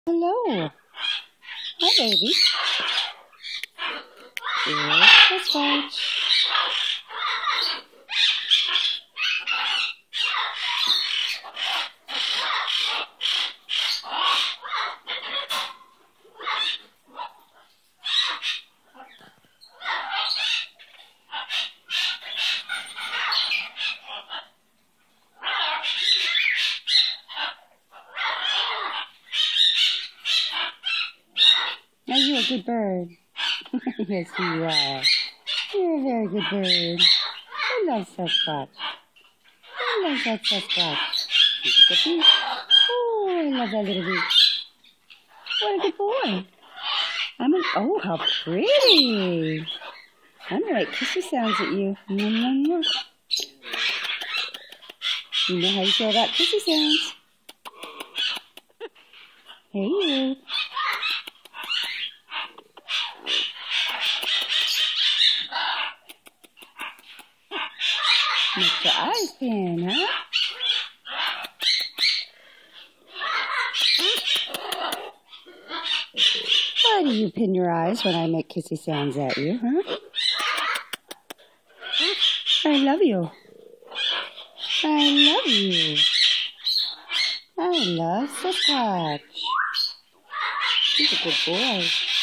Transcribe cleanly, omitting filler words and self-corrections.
Hello. Hi, baby. Let's watch. Are you a good bird? Yes, you are. You're a very good bird. I love Sasquatch. I love that Sasquatch. Oh, I love that little bee. What a good boy. Oh, how pretty. I'm going to write kissy sounds at you. You know how you feel about kissy sounds. Hey, you. Make your eyes pin, huh? Why do you pin your eyes when I make kissy sounds at you, huh? I love you. I love you. I love Sasquatch. He's a good boy.